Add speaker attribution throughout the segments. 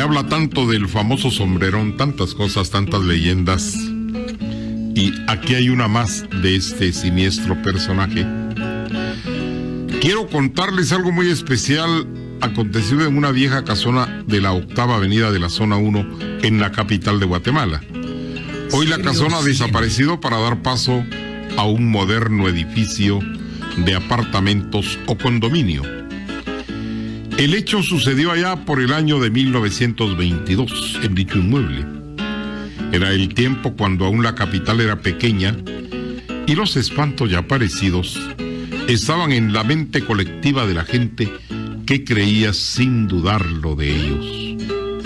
Speaker 1: habla tanto del famoso sombrerón, tantas cosas, tantas leyendas. Y aquí hay una más de este siniestro personaje. Quiero contarles algo muy especial acontecido en una vieja casona de la 8ª avenida de la zona 1 en la capital de Guatemala. Hoy la casona ha desaparecido para dar paso a un moderno edificio de apartamentos o condominio. El hecho sucedió allá por el año de 1922 en dicho inmueble. Era el tiempo cuando aún la capital era pequeña y los espantos ya aparecidos estaban en la mente colectiva de la gente que creía sin dudarlo de ellos.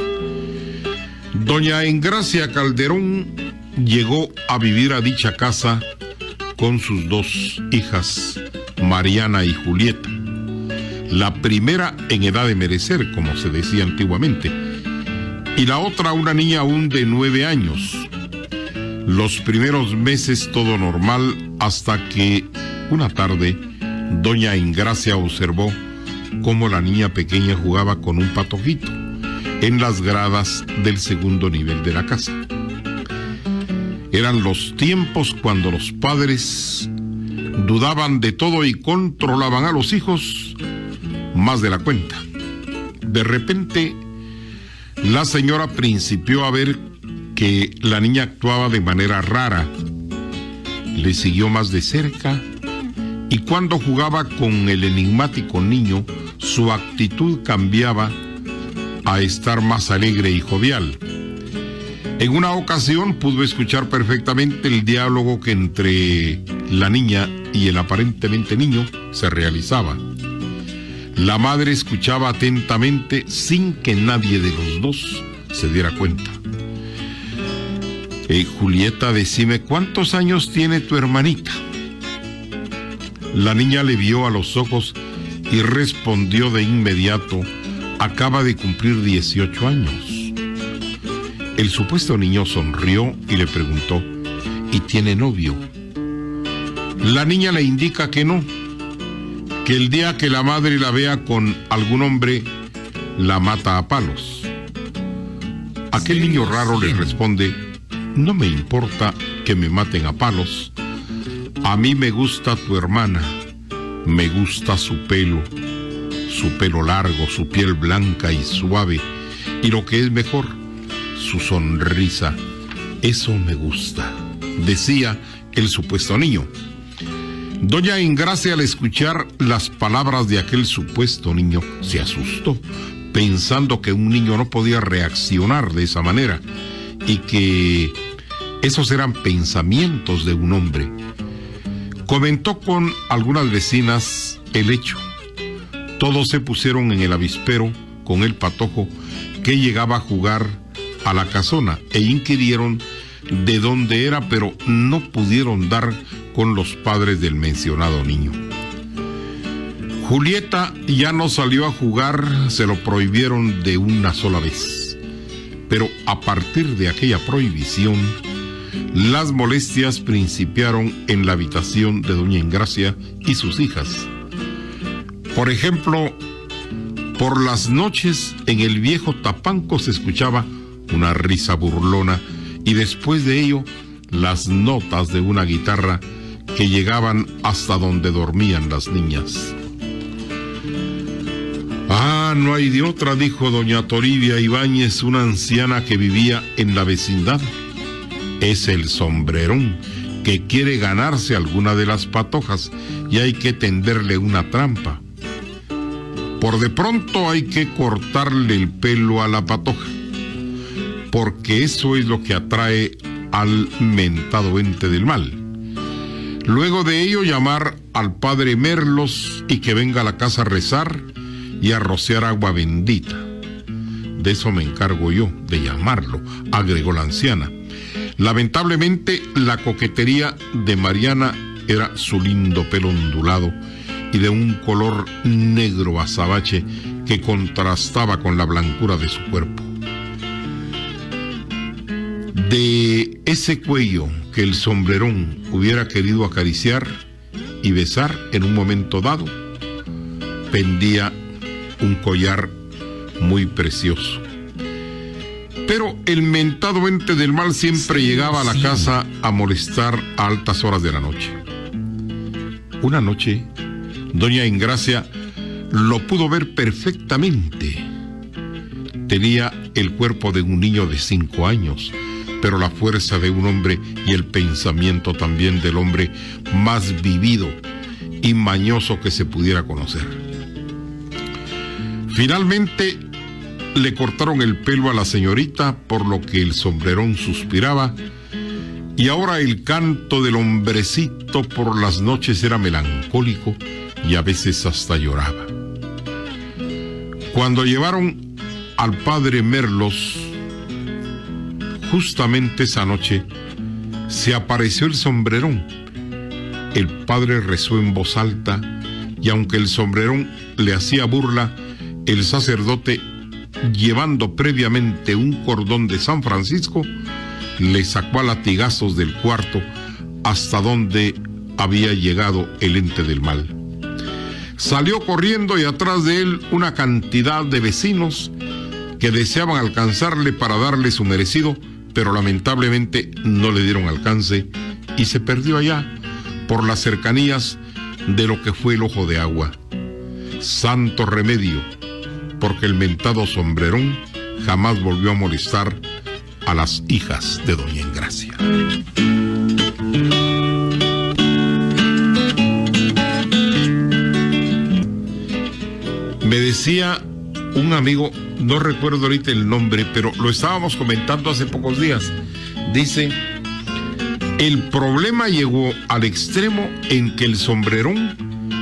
Speaker 1: Doña Engracia Calderón llegó a vivir a dicha casa con sus 2 hijas, Mariana y Julieta. La primera en edad de merecer, como se decía antiguamente, y la otra una niña aún de 9 años. Los primeros meses todo normal hasta que una tarde doña Engracia observó cómo la niña pequeña jugaba con un patojito en las gradas del segundo nivel de la casa. Eran los tiempos cuando los padres dudaban de todo y controlaban a los hijos más de la cuenta. De repente, la señora principió a ver que la niña actuaba de manera rara. Le siguió más de cerca y cuando jugaba con el enigmático niño, su actitud cambiaba a estar más alegre y jovial. En una ocasión pudo escuchar perfectamente el diálogo que entre la niña y el aparentemente niño se realizaba. La madre escuchaba atentamente sin que nadie de los dos se diera cuenta. Julieta, decime, ¿cuántos años tiene tu hermanita? La niña le vio a los ojos y respondió de inmediato, acaba de cumplir 18 años. El supuesto niño sonrió y le preguntó, ¿y tiene novio? La niña le indica que no, que el día que la madre la vea con algún hombre, la mata a palos. Aquel niño raro le responde, no me importa que me maten a palos, a mí me gusta tu hermana, me gusta su pelo largo, su piel blanca y suave, y lo que es mejor, su sonrisa, eso me gusta, decía el supuesto niño. Doña Engracia, al escuchar las palabras de aquel supuesto niño, se asustó, pensando que un niño no podía reaccionar de esa manera y que esos eran pensamientos de un hombre. Comentó con algunas vecinas el hecho. Todos se pusieron en el avispero con el patojo que llegaba a jugar a la casona e inquirieron de dónde era, pero no pudieron dar con los padres del mencionado niño. Julieta ya no salió a jugar, se lo prohibieron de una sola vez. Pero a partir de aquella prohibición, las molestias principiaron en la habitación de doña Engracia y sus hijas. Por ejemplo, por las noches en el viejo tapanco se escuchaba una risa burlona y después de ello las notas de una guitarra que llegaban hasta donde dormían las niñas. Ah, no hay de otra, dijo doña Toribia Ibáñez, una anciana que vivía en la vecindad. Es el sombrerón que quiere ganarse alguna de las patojas y hay que tenderle una trampa. Por de pronto hay que cortarle el pelo a la patoja, porque eso es lo que atrae al mentado ente del mal. Luego de ello llamar al padre Merlos y que venga a la casa a rezar y a rociar agua bendita. De eso me encargo yo, de llamarlo, agregó la anciana. Lamentablemente la coquetería de Mariana era su lindo pelo ondulado y de un color negro azabache que contrastaba con la blancura de su cuerpo. De ese cuello que el sombrerón hubiera querido acariciar y besar en un momento dado, pendía un collar muy precioso. Pero el mentado ente del mal siempre llegaba a la casa a molestar a altas horas de la noche. Una noche, doña Engracia lo pudo ver perfectamente. Tenía el cuerpo de un niño de 5 años, pero la fuerza de un hombre y el pensamiento también del hombre más vivido y mañoso que se pudiera conocer. Finalmente le cortaron el pelo a la señorita, por lo que el sombrerón suspiraba, y ahora el canto del hombrecito por las noches era melancólico y a veces hasta lloraba. Cuando llevaron al padre Merlos, justamente esa noche se apareció el sombrerón. El padre rezó en voz alta, y aunque el sombrerón le hacía burla, el sacerdote, llevando previamente un cordón de San Francisco, le sacó a latigazos del cuarto hasta donde había llegado el ente del mal. Salió corriendo y atrás de él una cantidad de vecinos que deseaban alcanzarle para darle su merecido, pero lamentablemente no le dieron alcance y se perdió allá por las cercanías de lo que fue el Ojo de Agua. Santo remedio, porque el mentado sombrerón jamás volvió a molestar a las hijas de doña Engracia. Me decía un amigo, no recuerdo ahorita el nombre, pero lo estábamos comentando hace pocos días. Dice, el problema llegó al extremo en que el sombrerón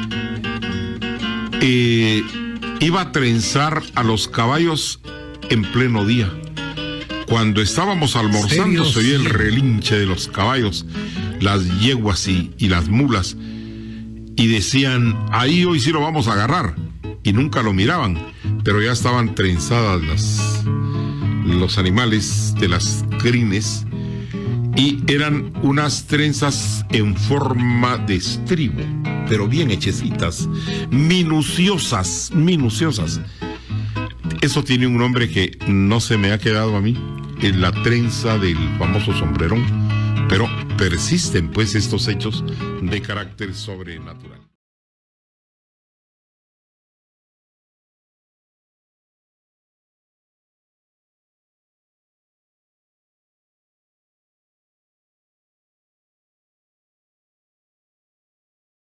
Speaker 1: iba a trenzar a los caballos en pleno día. Cuando estábamos almorzando se oía el relinche de los caballos, las yeguas y las mulas, y decían, ahí hoy sí lo vamos a agarrar, y nunca lo miraban, pero ya estaban trenzadas los animales de las crines, y eran unas trenzas en forma de estribo, pero bien hechecitas, minuciosas. Eso tiene un nombre que no se me ha quedado a mí, es la trenza del famoso sombrerón, pero persisten pues estos hechos de carácter sobrenatural.